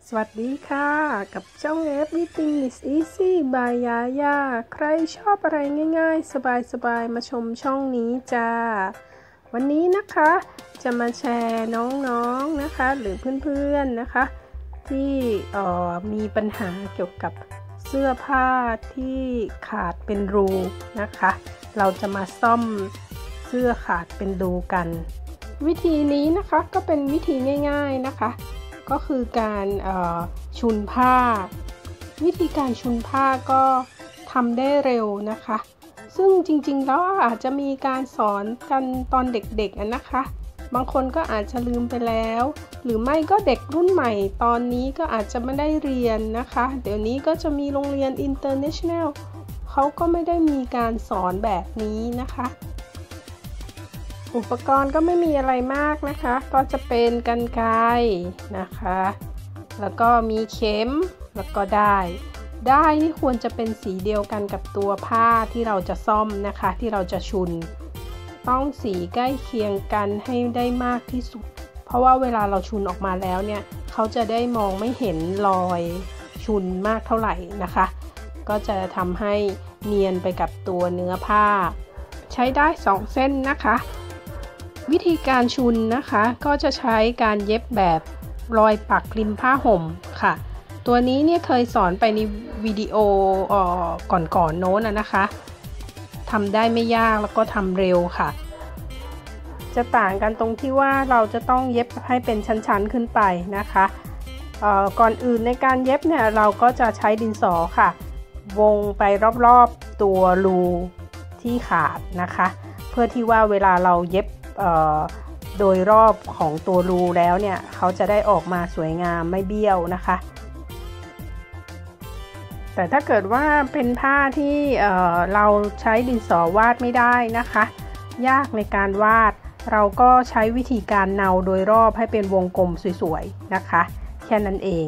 สวัสดีค่ะกับช่อง Everything is Easy by ยายาใครชอบอะไรง่ายๆสบายๆมาชมช่องนี้จ้าวันนี้นะคะจะมาแชร์น้องๆนะคะหรือเพื่อนๆนะคะที่มีปัญหาเกี่ยวกับเสื้อผ้าที่ขาดเป็นรูนะคะเราจะมาซ่อมเสื้อขาดเป็นรูกันวิธีนี้นะคะก็เป็นวิธีง่ายๆนะคะก็คือการชุนผ้าวิธีการชุนผ้าก็ทำได้เร็วนะคะซึ่งจริงๆแล้วอาจจะมีการสอนกันตอนเด็กๆนะคะบางคนก็อาจจะลืมไปแล้วหรือไม่ก็เด็กรุ่นใหม่ตอนนี้ก็อาจจะไม่ได้เรียนนะคะเดี๋ยวนี้ก็จะมีโรงเรียน International เขาก็ไม่ได้มีการสอนแบบนี้นะคะอุปกรณ์ก็ไม่มีอะไรมากนะคะก็จะเป็นกรรไกรนะคะแล้วก็มีเข็มแล้วก็ได้ที่ควรจะเป็นสีเดียวกันกับตัวผ้าที่เราจะซ่อมนะคะที่เราจะชุนต้องสีใกล้เคียงกันให้ได้มากที่สุดเพราะว่าเวลาเราชุนออกมาแล้วเนี่ยเขาจะได้มองไม่เห็นรอยชุนมากเท่าไหร่นะคะก็จะทำให้เนียนไปกับตัวเนื้อผ้าใช้ได้2เส้นนะคะวิธีการชุนนะคะก็จะใช้การเย็บแบบรอยปักริมผ้าห่มค่ะตัวนี้เนี่ยเคยสอนไปในวิดีโอก่อนโน้นนะคะทำได้ไม่ยากแล้วก็ทำเร็วค่ะจะต่างกันตรงที่ว่าเราจะต้องเย็บให้เป็นชั้นๆขึ้นไปนะคะก่อนอื่นในการเย็บเนี่ยเราก็จะใช้ดินสอค่ะวงไปรอบๆตัวรูที่ขาดนะคะเพื่อที่ว่าเวลาเราเย็บโดยรอบของตัวรูแล้วเนี่ยเขาจะได้ออกมาสวยงามไม่เบี้ยวนะคะแต่ถ้าเกิดว่าเป็นผ้าที่เราใช้ดินสอวาดไม่ได้นะคะยากในการวาดเราก็ใช้วิธีการเนาโดยรอบให้เป็นวงกลมสวยๆนะคะแค่นั้นเอง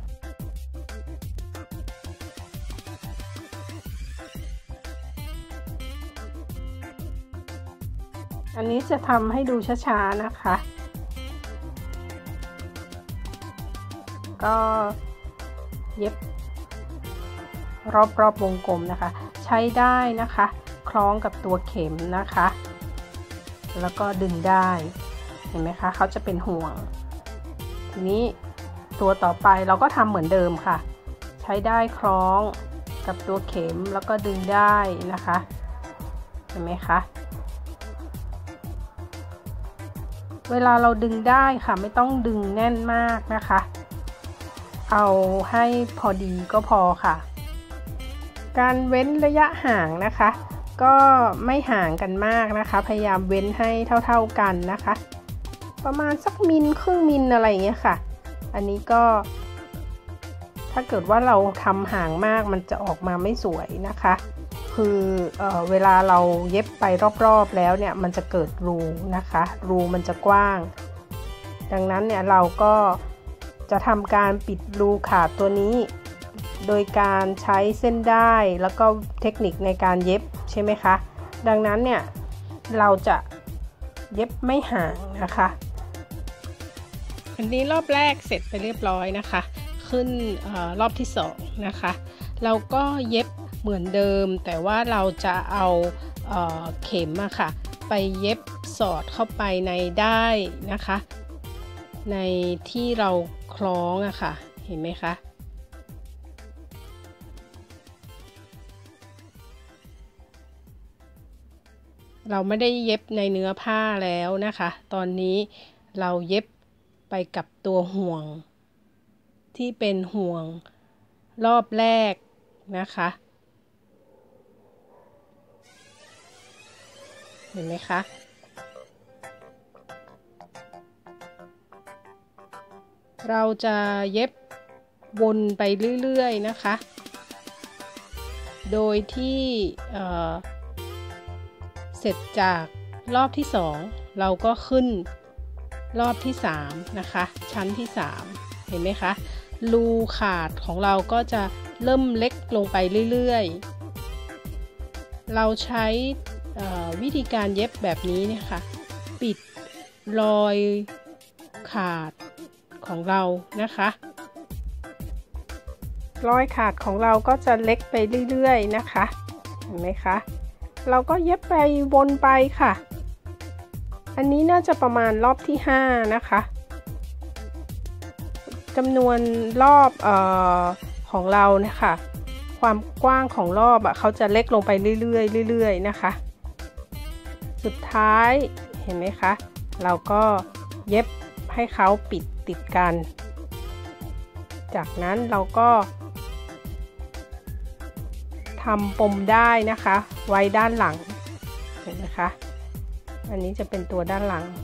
อันนี้จะทำให้ดูช้าๆนะคะก็เย็บรอบวงกลมนะคะใช้ได้นะคะคล้องกับตัวเข็มนะคะแล้วก็ดึงได้เห็นไหมคะเขาจะเป็นห่วงทีนี้ตัวต่อไปเราก็ทำเหมือนเดิมค่ะใช้ได้คล้องกับตัวเข็มแล้วก็ดึงได้นะคะเห็นไหมคะเวลาเราดึงได้ค่ะไม่ต้องดึงแน่นมากนะคะเอาให้พอดีก็พอค่ะการเว้นระยะห่างนะคะก็ไม่ห่างกันมากนะคะพยายามเว้นให้เท่าๆกันนะคะประมาณสักมิลครึ่งมิลอะไรอย่างเงี้ยค่ะอันนี้ก็ถ้าเกิดว่าเราทำห่างมากมันจะออกมาไม่สวยนะคะคือเวลาเราเย็บไปรอบๆแล้วเนี่ยมันจะเกิดรูนะคะรูมันจะกว้างดังนั้นเนี่ยเราก็จะทำการปิดรูขาดตัวนี้โดยการใช้เส้นด้ายแล้วก็เทคนิคในการเย็บใช่ไหมคะดังนั้นเนี่ยเราจะเย็บไม่ห่างนะคะอันนี้รอบแรกเสร็จไปเรียบร้อยนะคะขึ้นรอบที่2นะคะเราก็เย็บเหมือนเดิมแต่ว่าเราจะเอาเข็มอะค่ะไปเย็บสอดเข้าไปในด้ายนะคะในที่เราคล้องอะค่ะเห็นไหมคะเราไม่ได้เย็บในเนื้อผ้าแล้วนะคะตอนนี้เราเย็บไปกับตัวห่วงที่เป็นห่วงรอบแรกนะคะเห็นไหมคะเราจะเย็บวนไปเรื่อยๆนะคะโดยที่เสร็จจากรอบที่2เราก็ขึ้นรอบที่3นะคะชั้นที่3เห็นไหมคะรูขาดของเราก็จะเริ่มเล็กลงไปเรื่อยๆเราใช้วิธีการเย็บแบบนี้เนี่ยค่ะปิดรอยขาดของเรานะคะรอยขาดของเราก็จะเล็กไปเรื่อยๆนะคะเห็นไหมคะเราก็เย็บไปวนไปค่ะอันนี้น่าจะประมาณรอบที่5นะคะจำนวนรอบของเรานะคะความกว้างของรอบเขาจะเล็กลงไปเรื่อยๆนะคะสุดท้ายเห็นไหมคะเราก็เย็บให้เขาปิดติดกันจากนั้นเราก็ทำปมได้นะคะไว้ด้านหลังเห็นไหมคะอันนี้จะเป็นตัวด้านหลัง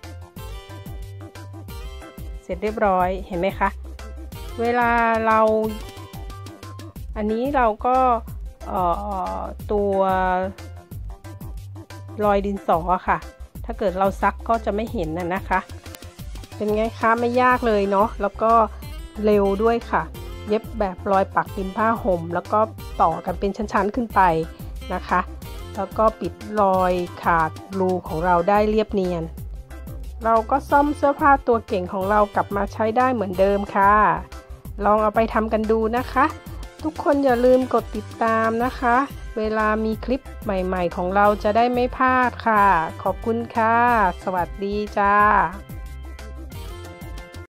เสร็จเรียบร้อยเห็นไหมคะเวลาเราอันนี้เราก็ตัวรอยดินสอค่ะถ้าเกิดเราซักก็จะไม่เห็นนะคะเป็นไงคะไม่ยากเลยเนาะแล้วก็เร็วด้วยค่ะเย็บแบบรอยปักริมผ้าห่มแล้วก็ต่อกันเป็นชั้นๆขึ้นไปนะคะแล้วก็ปิดรอยขาดรูของเราได้เรียบเนียนเราก็ซ่อมเสื้อผ้าตัวเก่งของเรากลับมาใช้ได้เหมือนเดิมค่ะลองเอาไปทำกันดูนะคะทุกคนอย่าลืมกดติดตามนะคะเวลามีคลิปใหม่ๆของเราจะได้ไม่พลาดค่ะขอบคุณค่ะสวัสดีจ้า